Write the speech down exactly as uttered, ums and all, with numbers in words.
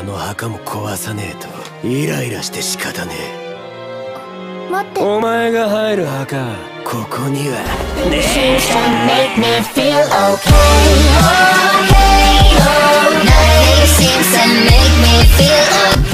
あの墓も壊さねえとイライラして仕方ねえ。 待って。 お前が入る墓、ここにはねえ。 Make me feel okay, okay, oh, nice seems to make me feel okay.